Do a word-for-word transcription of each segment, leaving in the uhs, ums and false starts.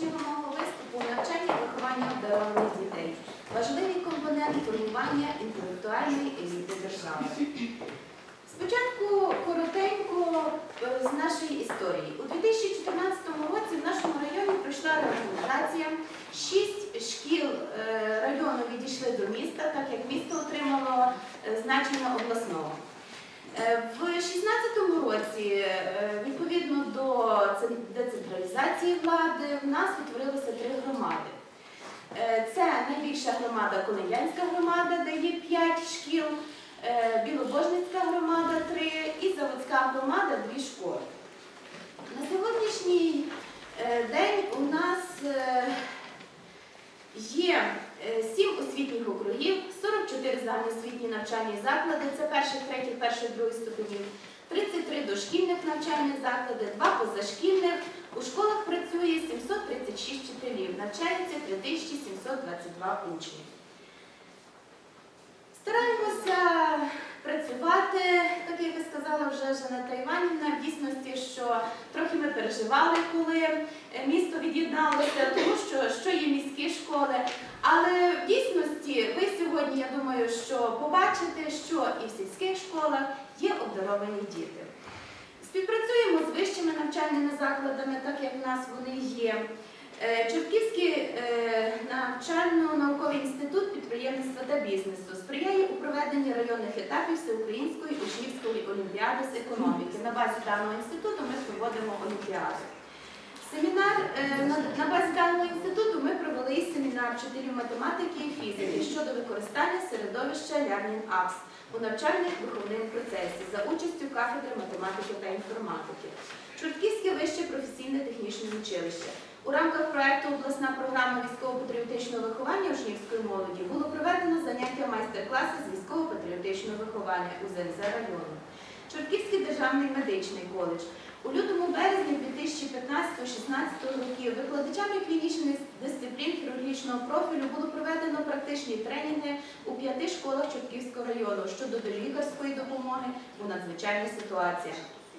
сьогоднішнього мого виступу – навчання і виховання обдарованих дітей. Важливий компонент формування інтелектуальної еліти держави. Спочатку коротенько з нашої історії. У дві тисячі чотирнадцятому році в нашому районі пройшла реорганізація. Шість шкіл району відійшли до міста, так як місто отримало значення обласного. В дві тисячі шістнадцятому році, відповідно до децентралізації влади, в нас утворилося три громади. Це найбільша громада – Коломиянська громада, де є п'ять шкіл, Білобожницька громада – три і Заводська громада – дві школи. На сьогоднішній день у нас є сім освітніх округів, сорок чотири загальноосвітні навчальні заклади, це перших, третіх, перших, других ступенів, тридцять три дошкільних навчальних заклади, два позашкільних. У школах працює сімсот тридцять шість вчителів, навчається три тисячі сімсот двадцять два учні. Стараємося працювати, так як я сказала вже Жанета Іванівна, в дійсності, що трохи ми переживали, коли місто від'єдналося, тому що, що є міські школи. Але в дійсності ви сьогодні, я думаю, що побачите, що і в сільських школах є обдаровані діти. Співпрацюємо з вищими навчальними закладами, так як в нас вони є. Чортківський навчально-науковий інститут підприємництва та бізнесу сприяє у проведенні районних етапів Всеукраїнської учнівської олімпіади з економіки. На базі даного інституту ми проводимо олімпіади. Семінар, на базі даного інституту ми провели семінар вчителів математики і фізики щодо використання середовища Learning Apps у навчально-виховному процесі за участю кафедри математики та інформатики. Чортківське вище професійне технічне училище. У рамках проєкту «Обласна програма військово-патріотичного виховання учнівської молоді» було проведено заняття майстер-класи з військово-патріотичного виховання у зе ен зе району. Чортківський державний медичний коледж. У лютому-березні дві тисячі п'ятнадцятого — шістнадцятого років викладачами клінічних дисциплін хірургічного профілю було проведено практичні тренінги у п'яти школах Чортківського району щодо лікарської допомоги у надзвичайних ситуаціях.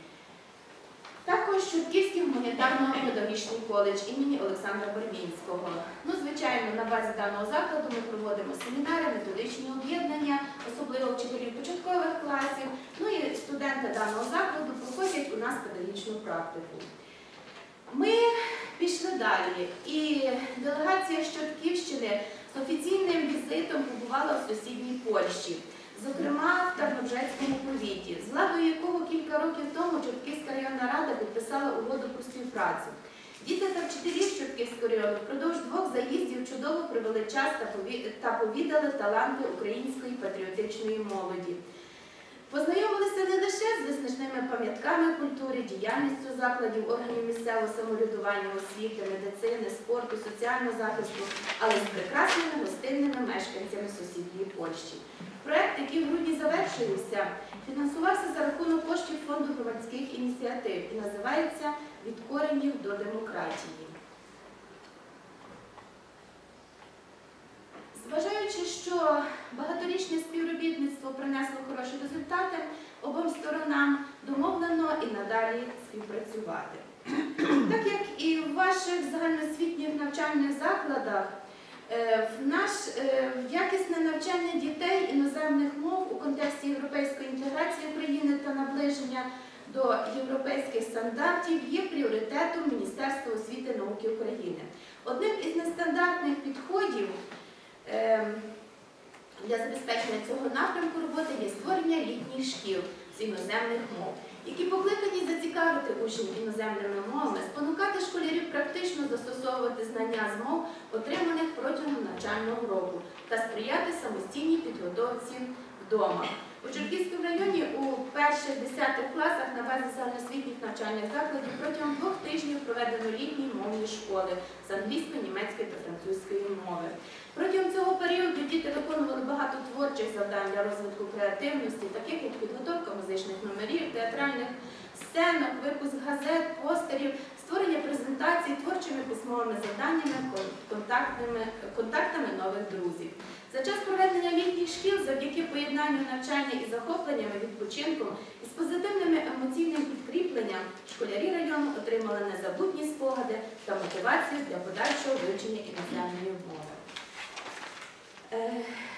Також Чортківський гуманітарно-педагогічний коледж імені Олександра Барвінського. Ну, звичайно, на базі даного закладу ми проводимо семінари, методичні об'єднання, особливо вчителів початкових класів. Ну і студенти даного закладу проходять у нас педагогічну практику. Ми пішли далі, і делегація з Чортківщини з офіційним візитом побувала в сусідній Польщі. Зокрема, в Тарнобжецькому повіті, з владою якого кілька років тому Чортківська районна рада підписала угоду про співпрацю. Діти та вчителі Чортківського району впродовж двох заїздів чудово провели час та повідали таланти української патріотичної молоді. Познайомилися не лише з визначними пам'ятками культури, діяльністю закладів органів місцевого самоврядування, освіти, медицини, спорту, соціального захисту, але й з прекрасними гостинними мешканцями сусідньої Польщі. Проєкт, який в грудні завершився, фінансувався за рахунок коштів Фонду громадських ініціатив і називається «Від коренів до демократії». Зважаючи, що багаторічне співробітництво принесло хороші результати, обом сторонам домовлено і надалі співпрацювати. Так як і в ваших загальноосвітніх навчальних закладах, в наш якісне навчання дітей іноземних мов у контексті європейської інтеграції України та наближення до європейських стандартів є пріоритетом Міністерства освіти і науки України. Одним із нестандартних підходів для забезпечення цього напрямку роботи є створення літніх шкіл з іноземних мов, які покликані зацікавити учнів іноземними мовами, спонукати школярів практично застосовувати знання з мов, отриманих протягом навчального року, та сприяти самостійній підготовці вдома. У Чортківському районі у перших-десятих класах на базі загальноосвітніх навчальних закладів протягом двох тижнів проведено літні мовні школи з англійської, німецької та французької мови. Протягом цього періоду діти виконували багато творчих завдань для розвитку креативності, таких як підготовка музичних номерів, театральних сценок, випуск газет, постерів, створення презентацій, творчими письмовими завданнями, контактними, контактами нових друзів. За час проведення літніх шкіл, завдяки поєднанню навчання і захопленнями, відпочинком і з позитивним емоційним підкріпленням, школярі району отримали незабутні спогади та мотивацію для подальшого вивчення іноземної мови. Е,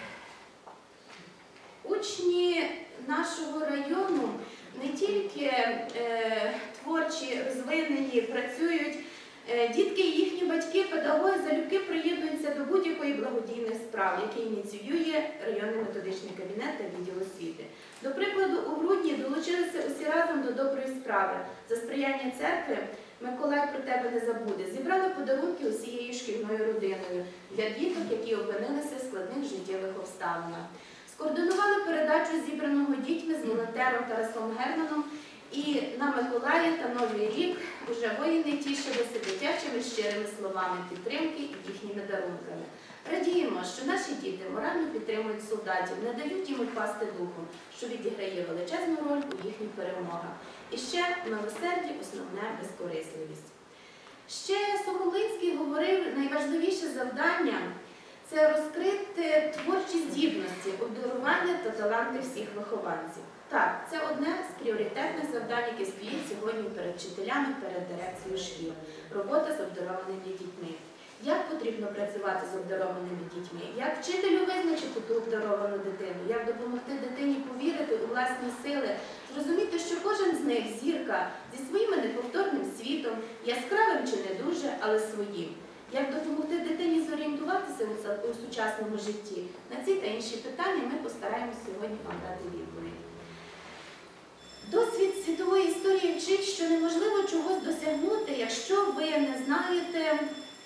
учні нашого району не тільки е, творчі, розвинені, працюють, е, дітки і їхні батьки, педагоги залюбки приєднуються до будь-якої благодійних справ, які ініціює районний методичний кабінет та відділ освіти. До прикладу, у грудні долучилися усі разом до доброї справи. За сприяння церкви «Миколай про тебе не забуде» зібрали подарунки усією шкільною родиною для діток, які опинилися в складних життєвих обставинах. Скоординували передачу зібраного дітьми з волонтером Тарасом Германом, і на Миколая та Новий рік уже воїни тішилися дитячими щирими словами підтримки і їхніми дарунками. Радіємо, що наші діти морально підтримують солдатів, не дають їм упасти духом, що відіграє величезну роль у їхніх перемогах. І ще милосердя, основне – безкорисливість. Ще Сухомлинський говорив, найважливіше завдання – це розкрити творчі здібності, обдарування та таланти всіх вихованців. Так, це одне з пріоритетних завдань, яке стоїть сьогодні перед вчителями, перед дирекцією шкіл – робота з обдарованими дітьми. Як потрібно працювати з обдарованими дітьми? Як вчителю визначити ту обдаровану дитину? Як допомогти дитині повірити у власні сили? Зрозуміти, що кожен з них зірка зі своїм неповторним світом, яскравим чи не дуже, але своїм. Як допомогти дитині зорієнтуватися у сучасному житті? На ці та інші питання ми постараємося сьогодні вам дати відповідь. Досвід світової історії вчить, що неможливо чогось досягнути, якщо ви не знаєте,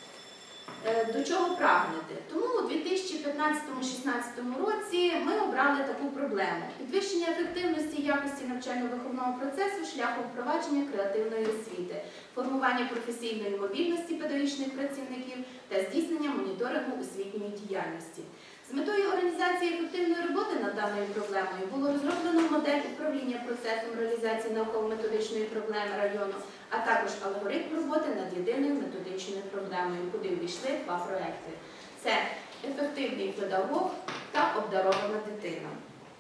до чого прагнете. Тому у дві тисячі п'ятнадцятому — дві тисячі шістнадцятому році ми обрали таку проблему – підвищення ефективності і якості навчально-виховного процесу шляхом впровадження креативної освіти, формування професійної мобільності педагогічних працівників та здійснення моніторингу освітньої діяльності. З метою організації ефективної роботи над даною проблемою було розроблено модель управління процесом реалізації науково-методичної проблеми району, а також алгоритм роботи над єдиною методичною проблемою, куди увійшли два проекти. Це ефективний педагог та обдарована дитина.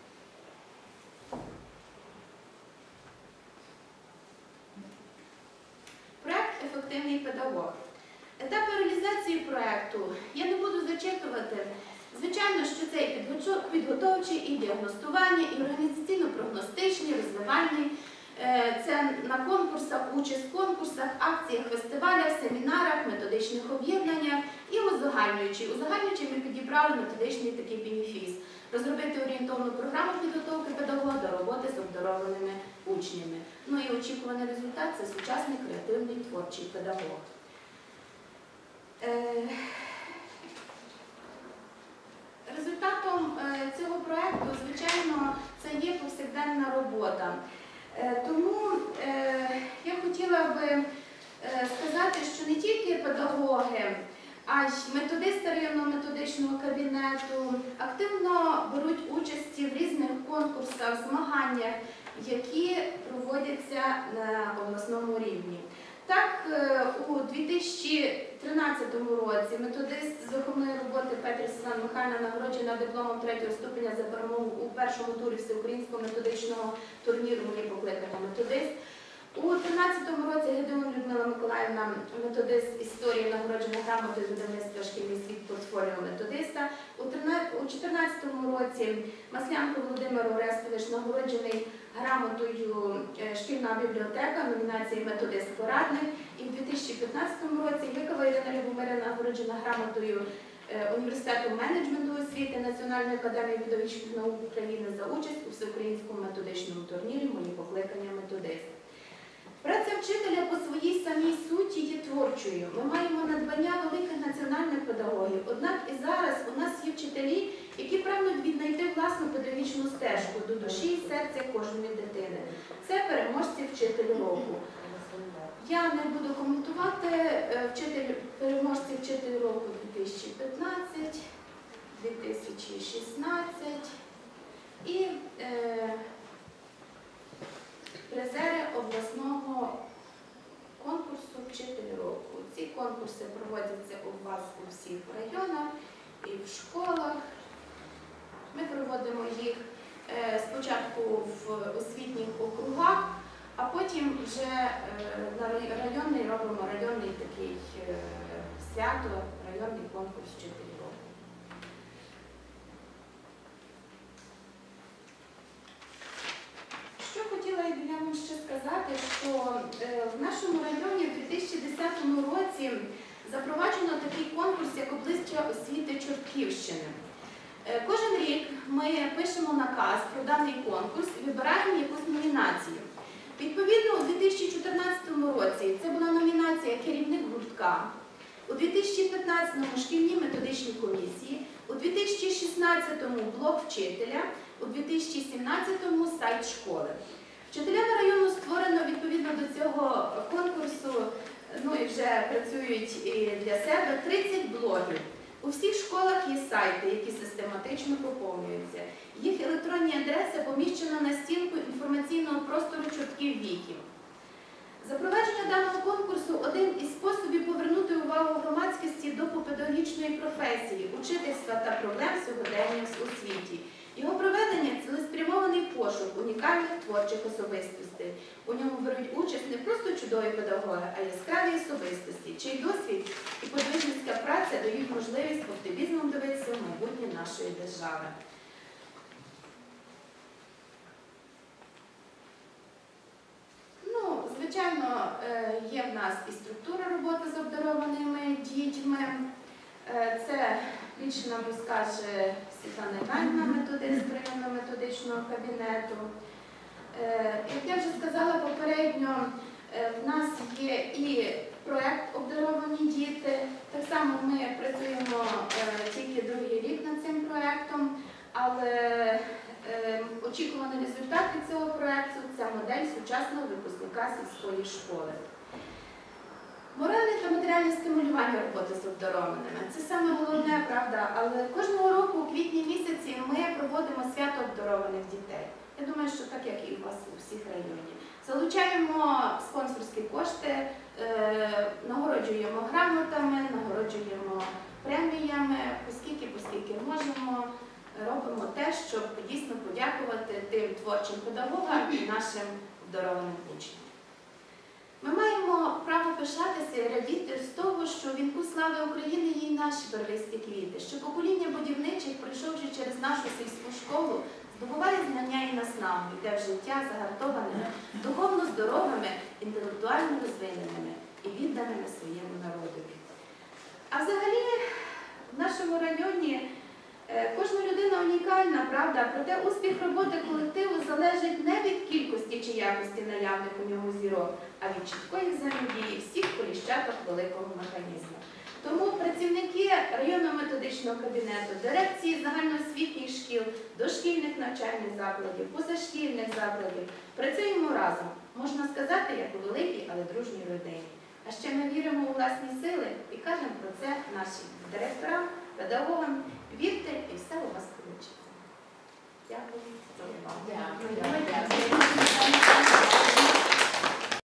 Проект «Ефективний педагог». Етапи реалізації проекту я не буду зачитувати. Звичайно, що це і підготовчий, і діагностування, і організаційно-прогностичний, розвивальний. Це на конкурсах, участь в конкурсах, акціях, фестивалях, семінарах, методичних об'єднаннях і узагальнюючий. Узагальнюючий ми підібрали методичний такий бенефіс. Розробити орієнтовну програму підготовки педагога до роботи з обдарованими учнями. Ну і очікуваний результат – це сучасний креативний творчий педагог. Результатом цього проєкту, звичайно, це є повсякденна робота. Тому я хотіла би сказати, що не тільки педагоги, а й методисти районного методичного кабінету активно беруть участь в різних конкурсах, змаганнях, які проводяться на обласному рівні. Так, у дві тисячі тринадцятому році методист з виховної роботи Петрів Світлана Михайлівна нагороджена дипломом третього ступеня за перемогу у першому турі всеукраїнського методичного турніру «Моє покликання методист». У дві тисячі тринадцятому році Гедеон Людмила Миколаївна, методист історії, нагороджена грамотою з видавництва «Шкільний світ» портфоліо методиста. У дві тисячі чотирнадцятому році Маслянко Володимир Орестович нагороджений грамотою «Шкільна бібліотека», номінації «Методист-порадник». І в дві тисячі п'ятнадцятому році Гикова Ірина Любомирівна нагороджена грамотою Університету менеджменту освіти Національної академії педагогічних наук України за участь у всеукраїнському методичному турнірі «Моє покликання методист». Праця вчителя по своїй самій суті є творчою. Ми маємо надбання великих національних педагогів. Однак і зараз у нас є вчителі, які прагнуть віднайти власну педагогічну стежку до душі і серця кожної дитини. Це переможці «Вчитель року». Я не буду коментувати вчитель, переможці «Вчитель року» дві тисячі п'ятнадцять, дві тисячі шістнадцять і е, призери обласного конкурсу «Вчитель року». Ці конкурси проводяться у вас у всіх районах і в школах. Ми проводимо їх спочатку в освітніх округах, а потім вже на районний робимо районний такий свято, районний конкурс «Вчитель року». Що хотіла я вам ще сказати, що в нашому районі в дві тисячі десятому році запроваджено такий конкурс, як «Обличчя освіти Чортківщини». Кожен рік ми пишемо наказ про даний конкурс і вибираємо якусь номінацію. Відповідно, у дві тисячі чотирнадцятому році це була номінація «Керівник гуртка», у дві тисячі п'ятнадцятому шкільні методичні комісії, у дві тисячі шістнадцятому блок вчителя, у дві тисячі сімнадцятому сайт школи. Вчителями району створено відповідно до цього конкурсу, ну і вже працюють і для себе, тридцять блогів. У всіх школах є сайти, які систематично поповнюються. Їх електронні адреси поміщено на стінку інформаційного простору Чортків Віки. Запровадження даного конкурсу – один із способів повернути увагу громадськості до педагогічної професії, учительства та проблем сьогодення у світі. Його проведення – цілеспрямований пошук унікальних творчих особистостей. У ньому беруть участь не просто чудові педагоги, а яскраві особистості, чий досвід і подвижницька праця дають можливість оптимізмом дивитися в майбутнє нашої держави. Ну, звичайно, є в нас і структура роботи з обдарованими дітьми. Це більше нам розкаже Світлана Іванівна, методист районно-методичного кабінету. Як я вже сказала попередньо, в нас є і проєкт «Обдаровані діти». Так само ми працюємо тільки другий рік над цим проєктом, але очікуваний результат від цього проєкту – це модель сучасного випускника сільської школи. Моральне та матеріальне стимулювання роботи з обдарованими – це саме головне, правда, але кожного року у квітні місяці ми проводимо свято обдарованих дітей. Я думаю, що так, як і у вас у всіх районі. Залучаємо спонсорські кошти, нагороджуємо грамотами, нагороджуємо преміями, оскільки, оскільки можемо, робимо те, щоб дійсно подякувати тим творчим педагогам і нашим обдарованим учням. Ми маємо право пишатися і радіти з того, що у вінку слави України є й наші барвисті квіти, що покоління будівничих, пройшовши через нашу сільську школу, здобуває знання і наснагу, йде в життя загартованими, духовно здоровими, інтелектуально розвиненими і відданими своєму народові. А взагалі, в нашому районі кожна людина унікальна, правда, проте успіх роботи колективу залежить не від кількості чи якості наявних у ньому зірок, а від чіткої взаємодії всіх коліщаток великого механізму. Тому працівники районно-методичного кабінету, дирекції загальноосвітніх шкіл, дошкільних навчальних закладів, позашкільних закладів працюємо разом, можна сказати, як у великій, але дружній родині. А ще ми віримо у власні сили і кажемо про це нашим директорам, педагогам. Вірте, і все